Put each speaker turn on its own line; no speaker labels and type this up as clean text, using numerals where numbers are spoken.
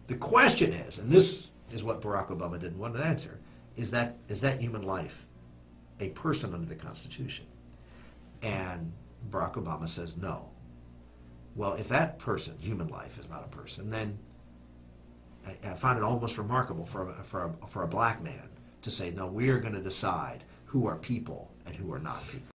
The question is, and this is what Barack Obama didn't want to answer, is that human life a person under the Constitution? And Barack Obama says no. Well, if that person, human life, is not a person, then I find it almost remarkable for a black man to say, no, we are going to decide who are people and who are not people.